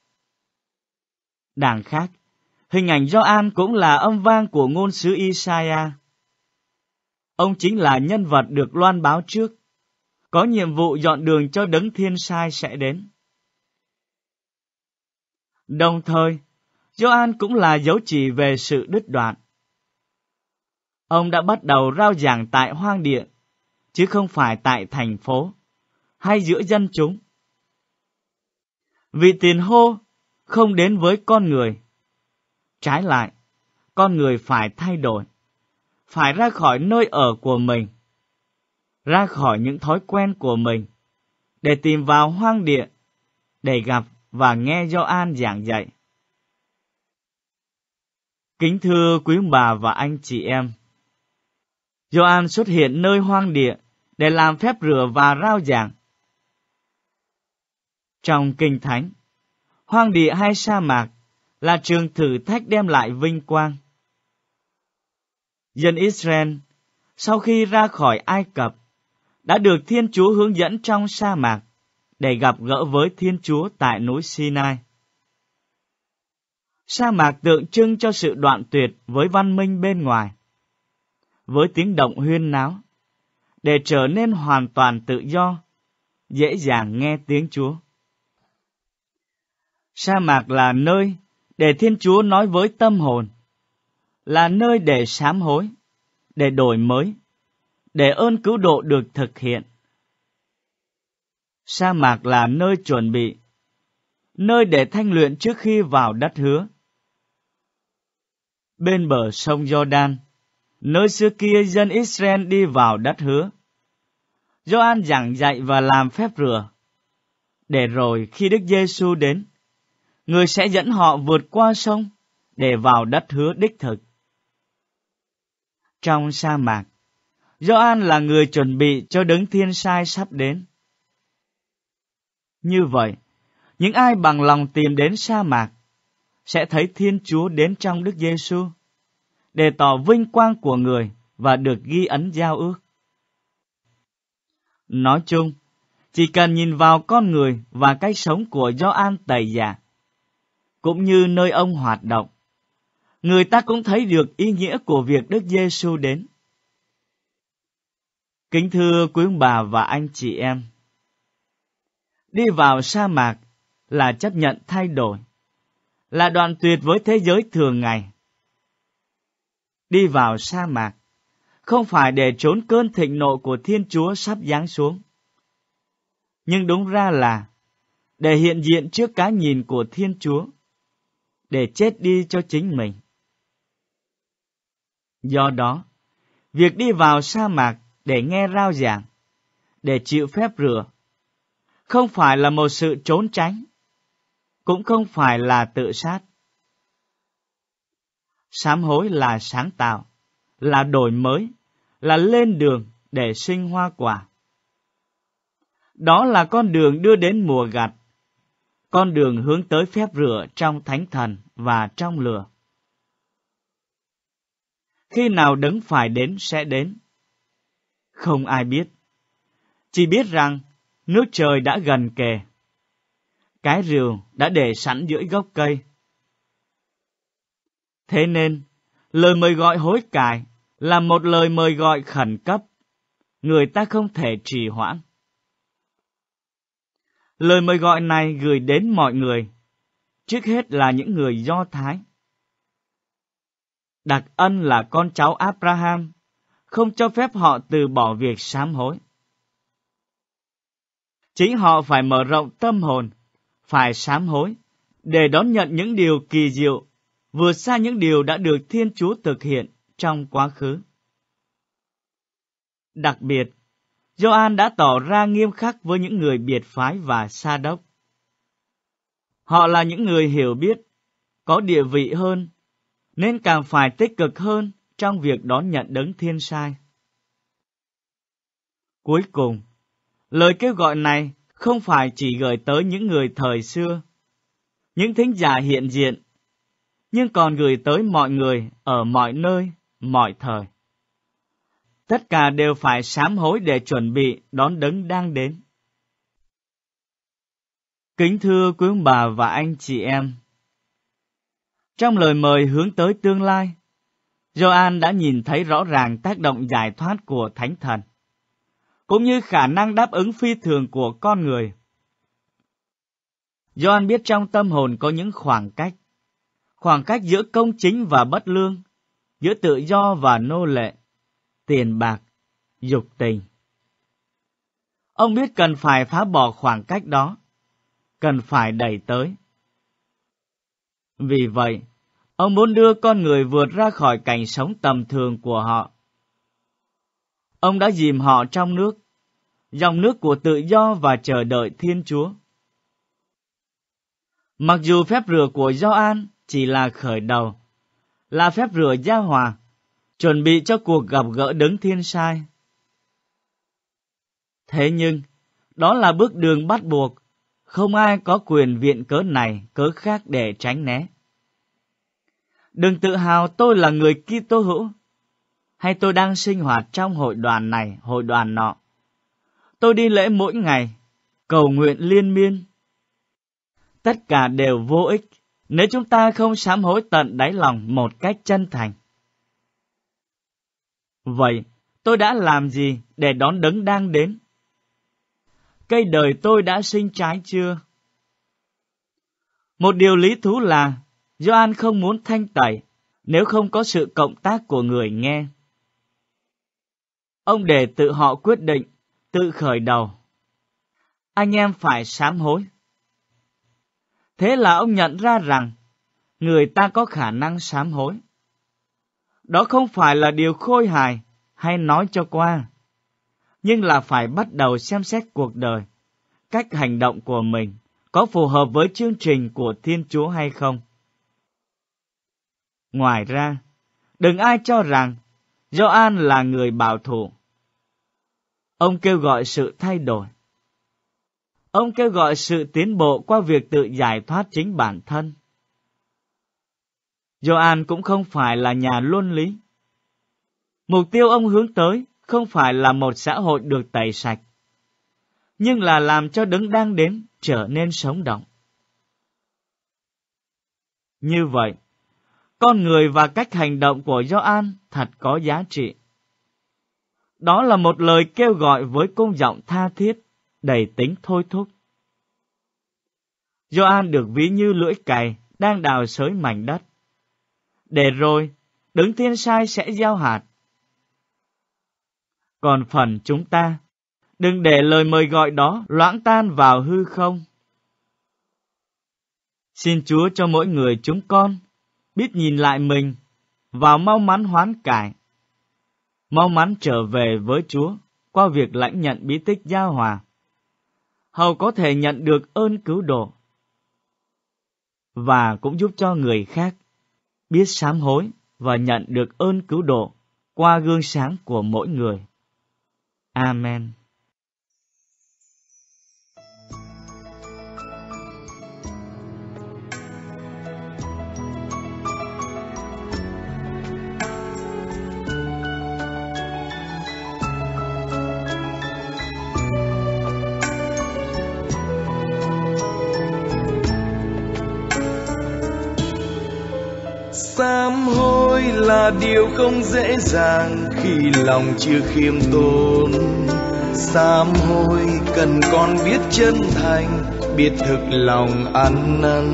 Đằng khác, hình ảnh Gioan cũng là âm vang của ngôn sứ Isaiah. Ông chính là nhân vật được loan báo trước, có nhiệm vụ dọn đường cho đấng thiên sai sẽ đến. Đồng thời, Gioan cũng là dấu chỉ về sự đứt đoạn. Ông đã bắt đầu rao giảng tại hoang địa, chứ không phải tại thành phố, hay giữa dân chúng. Vì tiền hô không đến với con người. Trái lại, con người phải thay đổi, phải ra khỏi nơi ở của mình, ra khỏi những thói quen của mình, để tìm vào hoang địa, để gặp và nghe Gioan giảng dạy. Kính thưa quý bà và anh chị em, Gioan xuất hiện nơi hoang địa để làm phép rửa và rao giảng. Trong Kinh Thánh, hoang địa hay sa mạc là trường thử thách đem lại vinh quang. Dân Israel, sau khi ra khỏi Ai Cập, đã được Thiên Chúa hướng dẫn trong sa mạc để gặp gỡ với Thiên Chúa tại núi Sinai. Sa mạc tượng trưng cho sự đoạn tuyệt với văn minh bên ngoài, với tiếng động huyên náo, để trở nên hoàn toàn tự do, dễ dàng nghe tiếng Chúa. Sa mạc là nơi để Thiên Chúa nói với tâm hồn, là nơi để sám hối, để đổi mới, để ơn cứu độ được thực hiện. Sa mạc là nơi chuẩn bị, nơi để thanh luyện trước khi vào đất hứa. Bên bờ sông Giô-đan, nơi xưa kia dân Israel đi vào đất hứa, Gioan giảng dạy và làm phép rửa, để rồi khi Đức Giê-xu đến, người sẽ dẫn họ vượt qua sông để vào đất hứa đích thực. Trong sa mạc, Gioan là người chuẩn bị cho đấng thiên sai sắp đến. Như vậy, những ai bằng lòng tìm đến sa mạc sẽ thấy Thiên Chúa đến trong Đức Giê-xu để tỏ vinh quang của người và được ghi ấn giao ước. Nói chung, chỉ cần nhìn vào con người và cách sống của Gioan Tẩy Giả, cũng như nơi ông hoạt động, người ta cũng thấy được ý nghĩa của việc Đức Giê-xu đến. Kính thưa quý ông bà và anh chị em, đi vào sa mạc là chấp nhận thay đổi, là đoạn tuyệt với thế giới thường ngày. Đi vào sa mạc không phải để trốn cơn thịnh nộ của Thiên Chúa sắp giáng xuống, nhưng đúng ra là để hiện diện trước cái nhìn của Thiên Chúa, để chết đi cho chính mình. Do đó, việc đi vào sa mạc để nghe rao giảng, để chịu phép rửa, không phải là một sự trốn tránh, cũng không phải là tự sát. Sám hối là sáng tạo, là đổi mới, là lên đường để sinh hoa quả. Đó là con đường đưa đến mùa gặt, con đường hướng tới phép rửa trong Thánh Thần và trong lửa. Khi nào đấng phải đến sẽ đến? Không ai biết. Chỉ biết rằng nước trời đã gần kề. Cái rìu đã để sẵn dưới gốc cây. Thế nên, lời mời gọi hối cải là một lời mời gọi khẩn cấp. Người ta không thể trì hoãn. Lời mời gọi này gửi đến mọi người, trước hết là những người Do Thái. Đặc ân là con cháu Abraham, không cho phép họ từ bỏ việc sám hối. Chính họ phải mở rộng tâm hồn, phải sám hối, để đón nhận những điều kỳ diệu, vượt xa những điều đã được Thiên Chúa thực hiện trong quá khứ. Đặc biệt, Gioan đã tỏ ra nghiêm khắc với những người biệt phái và sa đốc. Họ là những người hiểu biết, có địa vị hơn, nên càng phải tích cực hơn trong việc đón nhận đấng thiên sai. Cuối cùng, lời kêu gọi này không phải chỉ gửi tới những người thời xưa, những thính giả hiện diện, nhưng còn gửi tới mọi người ở mọi nơi, mọi thời. Tất cả đều phải sám hối để chuẩn bị đón Đấng đang đến. Kính thưa quý ông bà và anh chị em, trong lời mời hướng tới tương lai, Gioan đã nhìn thấy rõ ràng tác động giải thoát của Thánh Thần, cũng như khả năng đáp ứng phi thường của con người. Gioan biết trong tâm hồn có những khoảng cách giữa công chính và bất lương, giữa tự do và nô lệ, tiền bạc, dục tình. Ông biết cần phải phá bỏ khoảng cách đó, cần phải đẩy tới. Vì vậy, ông muốn đưa con người vượt ra khỏi cảnh sống tầm thường của họ. Ông đã dìm họ trong nước, dòng nước của tự do và chờ đợi Thiên Chúa. Mặc dù phép rửa của Gioan chỉ là khởi đầu, là phép rửa giao hòa, chuẩn bị cho cuộc gặp gỡ Đấng Thiên Sai. Thế nhưng, đó là bước đường bắt buộc, không ai có quyền viện cớ này cớ khác để tránh né. Đừng tự hào tôi là người Kitô hữu, hay tôi đang sinh hoạt trong hội đoàn này, hội đoàn nọ. Tôi đi lễ mỗi ngày, cầu nguyện liên miên. Tất cả đều vô ích nếu chúng ta không sám hối tận đáy lòng một cách chân thành. Vậy, tôi đã làm gì để đón Đấng đang đến? Cây đời tôi đã sinh trái chưa? Một điều lý thú là, Gioan không muốn thanh tẩy nếu không có sự cộng tác của người nghe. Ông để tự họ quyết định, tự khởi đầu. Anh em phải sám hối. Thế là ông nhận ra rằng, người ta có khả năng sám hối. Đó không phải là điều khôi hài hay nói cho qua, nhưng là phải bắt đầu xem xét cuộc đời, cách hành động của mình có phù hợp với chương trình của Thiên Chúa hay không. Ngoài ra, đừng ai cho rằng Gioan là người bảo thủ. Ông kêu gọi sự thay đổi. Ông kêu gọi sự tiến bộ qua việc tự giải thoát chính bản thân. Gioan cũng không phải là nhà luân lý. Mục tiêu ông hướng tới không phải là một xã hội được tẩy sạch, nhưng là làm cho Đấng đang đến trở nên sống động. Như vậy, con người và cách hành động của Gioan thật có giá trị. Đó là một lời kêu gọi với cung giọng tha thiết, đầy tính thôi thúc. Gioan được ví như lưỡi cày đang đào xới mảnh đất. Để rồi, Đấng Thiên Sai sẽ gieo hạt. Còn phần chúng ta, đừng để lời mời gọi đó loãng tan vào hư không. Xin Chúa cho mỗi người chúng con biết nhìn lại mình vào mau mắn hoán cải, mau mắn trở về với Chúa qua việc lãnh nhận bí tích giao hòa, hầu có thể nhận được ơn cứu độ, và cũng giúp cho người khác biết sám hối và nhận được ơn cứu độ qua gương sáng của mỗi người. Amen. Sám hối là điều không dễ dàng khi lòng chưa khiêm tốn. Sám hối cần con biết chân thành, biết thực lòng ăn năn.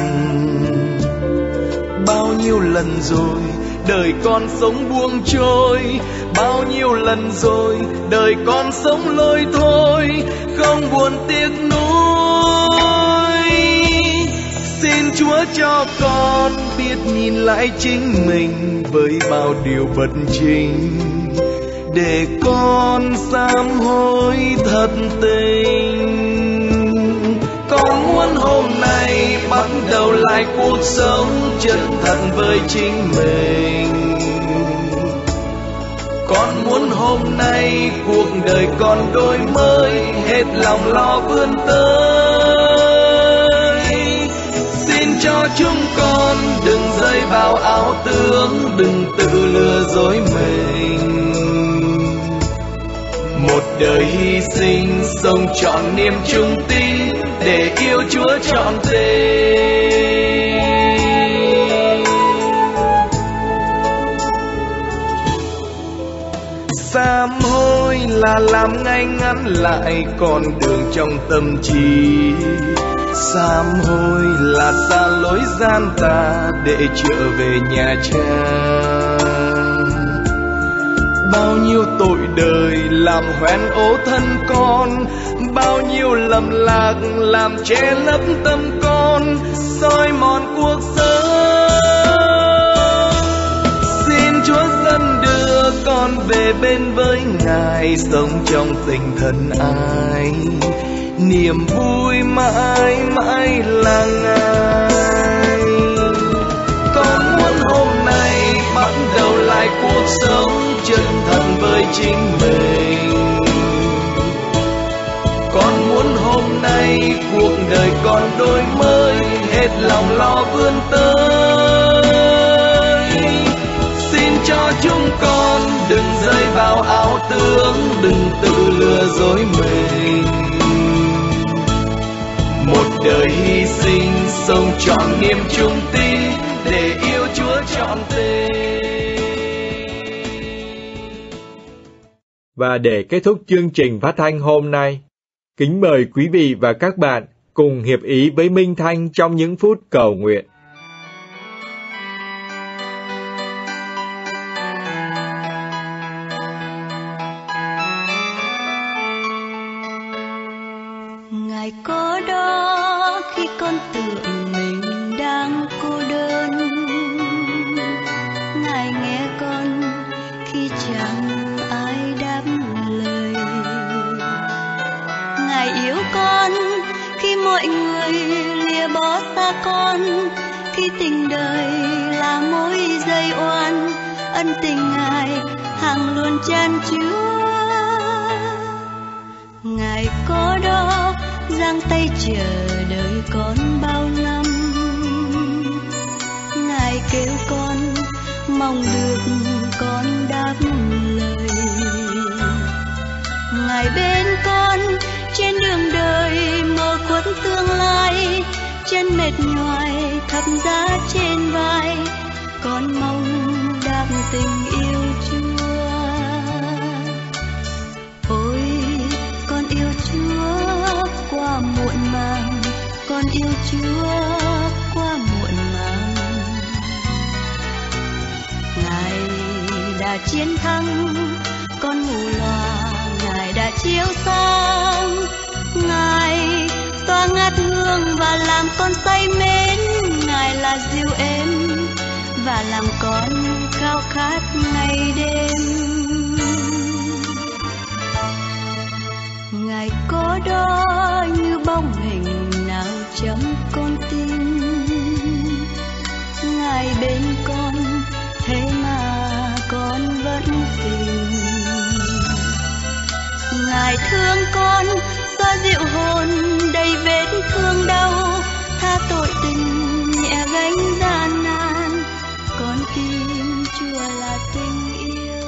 Bao nhiêu lần rồi đời con sống buông trôi, bao nhiêu lần rồi đời con sống lôi thôi, không buồn tiếc nuối. Xin Chúa cho con biết nhìn lại chính mình với bao điều bất chính, để con sám hối thật tình. Con muốn hôm nay bắt đầu lại cuộc sống chân thật với chính mình. Con muốn hôm nay cuộc đời con đổi mới, hết lòng lo vươn tới. Xin cho chúng con đừng rơi vào ảo tưởng, đừng tự lừa dối mình. Một đời hy sinh, sống trọn niềm trung tín để yêu Chúa trọn tình. Sám hối là làm ngay ngắn lại con đường trong tâm trí. Sám hối là xa lối gian ta để trở về nhà Cha. Bao nhiêu tội đời làm hoen ố thân con, bao nhiêu lầm lạc làm che lấp tâm con, soi mòn cuộc sống. Xin Chúa dẫn đưa con về bên với Ngài, sống trong tình thân ái, niềm vui mãi mãi là Ngài. Con muốn hôm nay bắt đầu lại cuộc sống chân thật với chính mình. Con muốn hôm nay cuộc đời con đổi mới, hết lòng lo vươn tới. Xin cho chúng con đừng rơi vào ảo tưởng, đừng tự lừa dối mình. Một đời hy sinh, sống trọn niềm trung tín để yêu Chúa trọn tình. Và để kết thúc chương trình phát thanh hôm nay, kính mời quý vị và các bạn cùng hiệp ý với Minh Thanh trong những phút cầu nguyện. Ngài có đó khi con tưởng mình đang cô đơn. Ngài nghe con khi chẳng ai đáp lời. Ngài yêu con khi mọi người lìa bỏ xa con, khi tình đời là mối dây oan, ân tình Ngài hằng luôn chan chứa. Ngài có đó giang tay chờ đợi con bao năm. Ngài kêu con mong được con đáp lời. Ngài bên con trên đường đời mơ khuất tương lai, chân mệt nhoài thập giá trên vai, con mong đáp tình yêu Chúa. Ôi con yêu Chúa qua muộn màng, con yêu Chúa qua muộn màng. Ngài đã chiến thắng con mù lòa, Ngài đã chiếu sáng. Ngài tỏa ngát hương và làm con say mến. Ngài là dịu êm và làm con khao khát ngày đêm. Ngài có đó như bóng hình nào trong con tim. Ngài bên con thế mà con vẫn tìm. Ngài thương con xoa dịu hồn đầy vết thương đau, tha tội tình nhẹ gánh gian nan, con tin Chúa là tình yêu.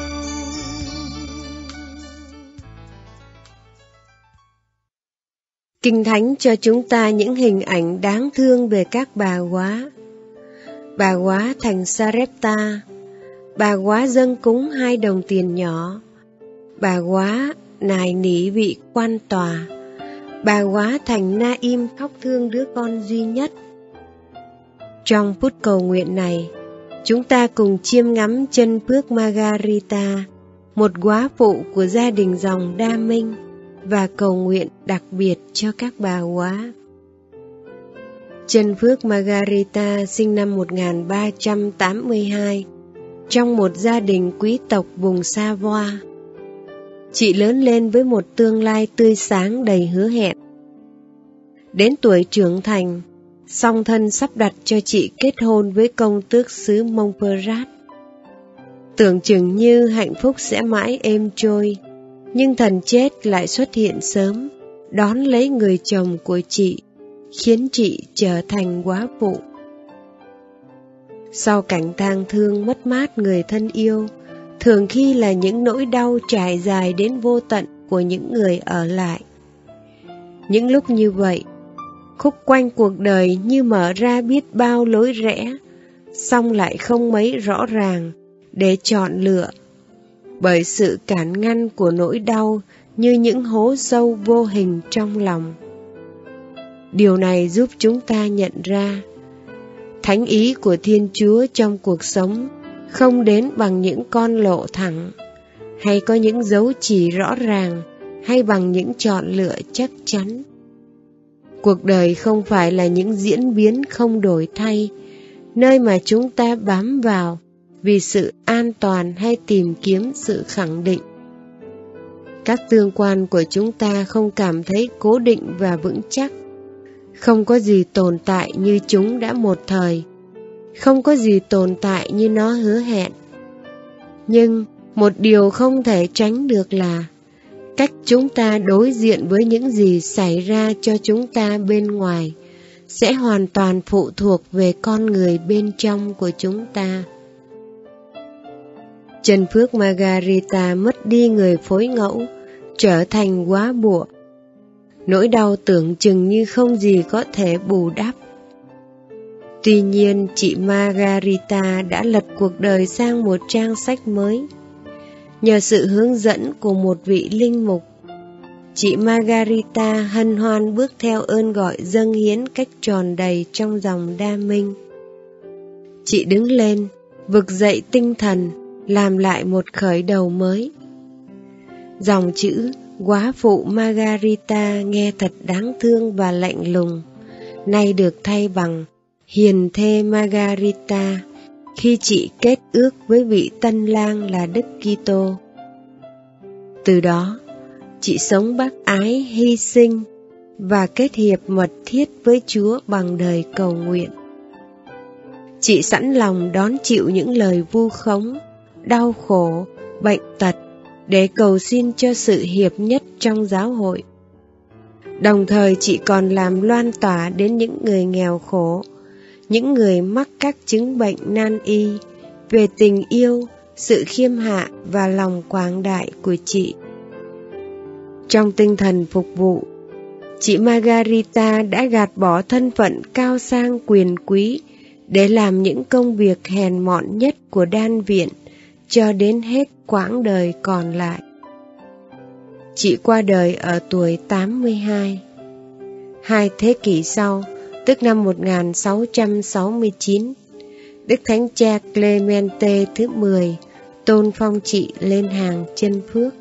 Kinh Thánh cho chúng ta những hình ảnh đáng thương về các bà góa. Bà góa thành Sarepta, bà góa dâng cúng 2 đồng tiền nhỏ, bà góa nài nỉ vị quan tòa, bà góa thành Na-im khóc thương đứa con duy nhất. Trong phút cầu nguyện này, chúng ta cùng chiêm ngắm chân phước Margarita, một góa phụ của gia đình dòng Đa Minh, và cầu nguyện đặc biệt cho các bà góa. Chân phước Margarita sinh năm 1382 trong một gia đình quý tộc vùng Savoie. Chị lớn lên với một tương lai tươi sáng đầy hứa hẹn. Đến tuổi trưởng thành, song thân sắp đặt cho chị kết hôn với công tước xứ Montferrat. Tưởng chừng như hạnh phúc sẽ mãi êm trôi, nhưng thần chết lại xuất hiện sớm, đón lấy người chồng của chị, khiến chị trở thành góa phụ. Sau cảnh tang thương mất mát người thân yêu, thường khi là những nỗi đau trải dài đến vô tận của những người ở lại. Những lúc như vậy, khúc quanh cuộc đời như mở ra biết bao lối rẽ, song lại không mấy rõ ràng để chọn lựa, bởi sự cản ngăn của nỗi đau như những hố sâu vô hình trong lòng. Điều này giúp chúng ta nhận ra, thánh ý của Thiên Chúa trong cuộc sống không đến bằng những con lộ thẳng, hay có những dấu chỉ rõ ràng, hay bằng những chọn lựa chắc chắn. Cuộc đời không phải là những diễn biến không đổi thay, nơi mà chúng ta bám vào vì sự an toàn hay tìm kiếm sự khẳng định. Các tương quan của chúng ta không cảm thấy cố định và vững chắc. Không có gì tồn tại như chúng đã một thời, không có gì tồn tại như nó hứa hẹn. Nhưng một điều không thể tránh được là cách chúng ta đối diện với những gì xảy ra cho chúng ta bên ngoài sẽ hoàn toàn phụ thuộc về con người bên trong của chúng ta. Chân phước Margarita mất đi người phối ngẫu, trở thành góa bụa. Nỗi đau tưởng chừng như không gì có thể bù đắp. Tuy nhiên, chị Margarita đã lật cuộc đời sang một trang sách mới. Nhờ sự hướng dẫn của một vị linh mục, chị Margarita hân hoan bước theo ơn gọi dâng hiến cách tròn đầy trong dòng đa minh. Chị đứng lên, vực dậy tinh thần, làm lại một khởi đầu mới. Dòng chữ góa phụ Margarita nghe thật đáng thương và lạnh lùng, nay được thay bằng hiền thê Margarita khi chị kết ước với vị tân lang là Đức Kitô. Từ đó, chị sống bác ái, hy sinh và kết hiệp mật thiết với Chúa bằng đời cầu nguyện. Chị sẵn lòng đón chịu những lời vu khống, đau khổ, bệnh tật để cầu xin cho sự hiệp nhất trong giáo hội. Đồng thời chị còn làm loan tỏa đến những người nghèo khổ, những người mắc các chứng bệnh nan y, về tình yêu, sự khiêm hạ và lòng quảng đại của chị. Trong tinh thần phục vụ, chị Margarita đã gạt bỏ thân phận cao sang quyền quý để làm những công việc hèn mọn nhất của đan viện cho đến hết quãng đời còn lại. Chị qua đời ở tuổi 82. 2 thế kỷ sau, tức năm 1669, Đức Thánh Cha Clemente thứ 10 tôn phong chị lên hàng chân phước.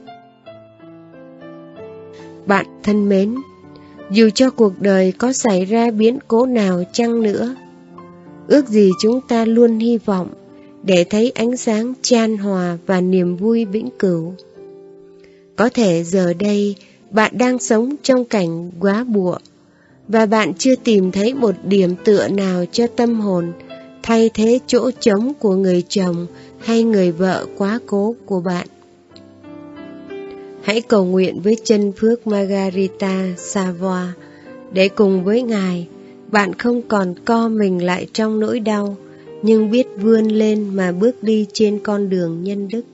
Bạn thân mến, dù cho cuộc đời có xảy ra biến cố nào chăng nữa, ước gì chúng ta luôn hy vọng để thấy ánh sáng chan hòa và niềm vui vĩnh cửu. Có thể giờ đây bạn đang sống trong cảnh góa bụa, và bạn chưa tìm thấy một điểm tựa nào cho tâm hồn thay thế chỗ trống của người chồng hay người vợ quá cố của bạn. Hãy cầu nguyện với chân phước Margarita Savoy để cùng với Ngài, bạn không còn co mình lại trong nỗi đau, nhưng biết vươn lên mà bước đi trên con đường nhân đức.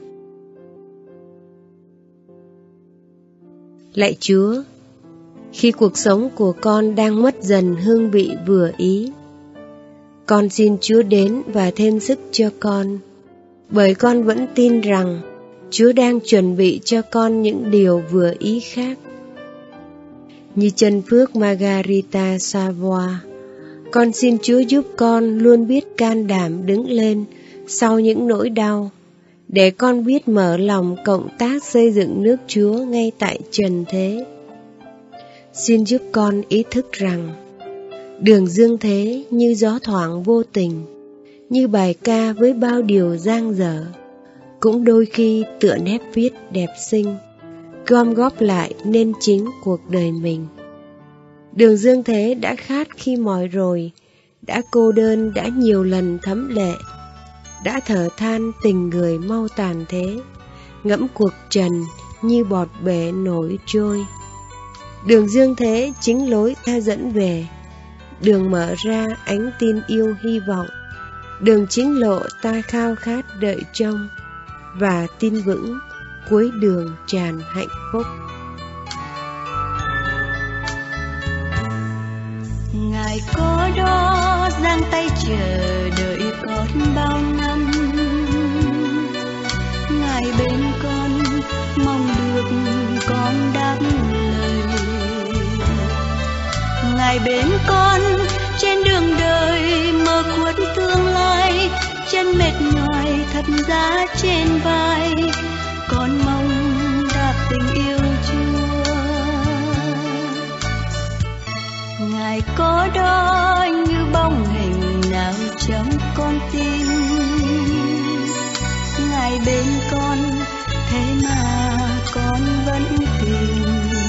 Lạy Chúa, khi cuộc sống của con đang mất dần hương vị vừa ý, con xin Chúa đến và thêm sức cho con, bởi con vẫn tin rằng Chúa đang chuẩn bị cho con những điều vừa ý khác. Như chân phước Margarita Savoy, con xin Chúa giúp con luôn biết can đảm đứng lên sau những nỗi đau, để con biết mở lòng cộng tác xây dựng nước Chúa ngay tại trần thế. Xin giúp con ý thức rằng đường dương thế như gió thoảng vô tình, như bài ca với bao điều dang dở, cũng đôi khi tựa nét viết đẹp xinh, gom góp lại nên chính cuộc đời mình. Đường dương thế đã khát khi mỏi rồi, đã cô đơn đã nhiều lần thấm lệ, đã thở than tình người mau tàn thế, ngẫm cuộc trần như bọt bể nổi trôi. Đường dương thế chính lối ta dẫn về, đường mở ra ánh tin yêu hy vọng, đường chính lộ ta khao khát đợi trông, và tin vững cuối đường tràn hạnh phúc. Ngài có đó giang tay chờ đợi con bao năm, Ngài bên con mong được con đáp lời. Ngài bên con trên đường đời mơ khuất tương lai, chân mệt nhoài thập giá trên vai, con mong đáp tình yêu Chúa. Ngài có đó như bóng hình nào trong con tim, Ngài bên con thế mà con vẫn tìm.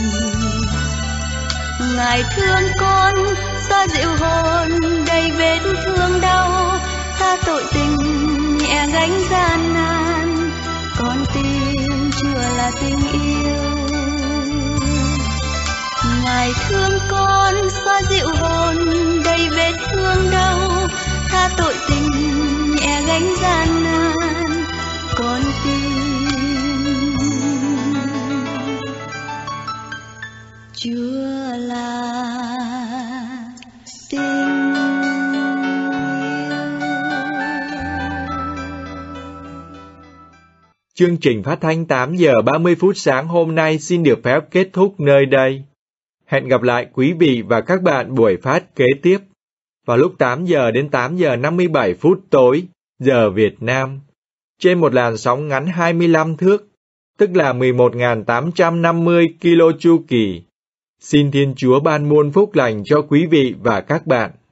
Ngài thương con xoa dịu hồn đầy vết thương đau, tha tội tình nhẹ gánh gian nan, con tin Chúa là tình yêu. Ngài thương con xoa dịu hồn đầy vết thương đau, tha tội tình nhẹ gánh gian nan, con tin Chúa là tình yêu. Chương trình phát thanh 8 giờ 30 phút sáng hôm nay xin được phép kết thúc nơi đây. Hẹn gặp lại quý vị và các bạn buổi phát kế tiếp vào lúc 8 giờ đến 8 giờ 57 phút tối giờ Việt Nam trên một làn sóng ngắn 25 thước, tức là 11.850 kilo chu kỳ. Xin Thiên Chúa ban muôn phúc lành cho quý vị và các bạn.